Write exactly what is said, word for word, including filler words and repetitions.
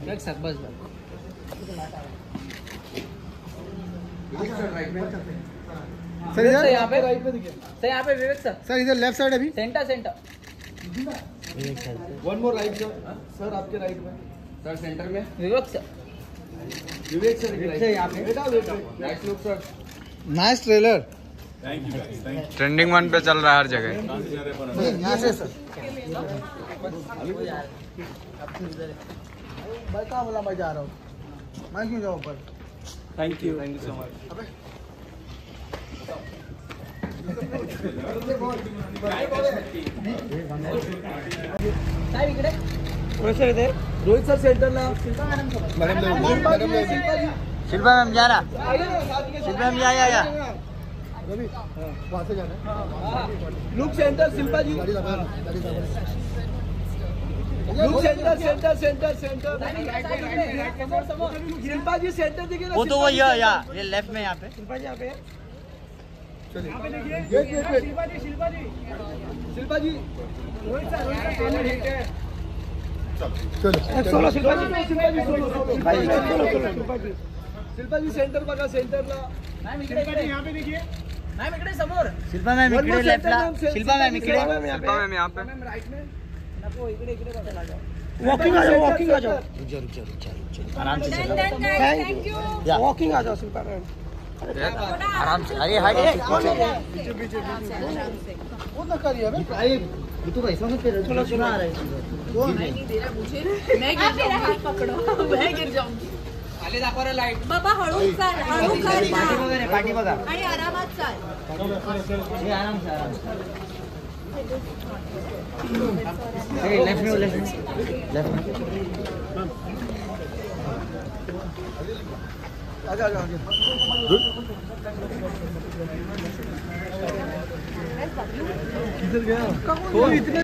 एक सर बस बस सर इधर यहाँ पे राइट पे दिखे सर यहाँ पे विवेक सर सर इधर लेफ्ट साइड अभी centre centre one more right sir sir आपके राइट में सर सेंटर में विवेक सर विवेक सर यहाँ पे बेटा wait right look sir nice trailer trending one पे चल रहा है हर जगह। यहाँ से सर मैं कहाँ बोला मैं जा रहा हूँ मैं क्यों जाऊँ ऊपर thank you thank you so much साहेब इकडे सर इथे रोहित सर सेंटर ला शिल्पा मैम जा रहा शिल्पा मैम या या या रवि वहाँ से जाना look centre Shilpa ji look centre centre centre centre Shilpa ji centre देखिए वो तो वो या या ये लेफ्ट में यहाँ पे शिल्पा जी यहाँ पे चलिए wait wait wait Shilpa ji Shilpa ji Shilpa ji Rohit sir Rohit sir चलो solo Shilpa ji Shilpa ji solo solo Shilpa ji Shilpa ji centre बघा सेंटरला मॅम इकडे इकडे यहाँ पे देखिए मॅम इकडे समोर शिल्पा मैम इकडे लेफ्टला शिल्पा मैम इकडे शिल्पा मैम यहाँ पे मैम राइट में नको इकडे इकडे बघा जाओ वॉकिंग आ जाओ वॉकिंग आ जाओ आराम से चलो थैंक यू वॉकिंग आ जाओ शिल्पा मैम आराम से अरे हट पीछे पीछे वो ना करिए अबे ये तो ऐसा मत कर चलो सुना आ रहा है मैं नहीं दे रहा मुझे मैं गिर मेरा हाथ पकड़ो मैं गिर जाऊंगी आले दाखवा रे लाईट बाबा हळू चाल हळू चाल पाठी बघा रे पाठी बघा आणि आरामात चाल ये आराम से आराम से लेफ्ट में लेफ्ट में लेफ्ट में आगे आगे आगे किधर गया वो इतने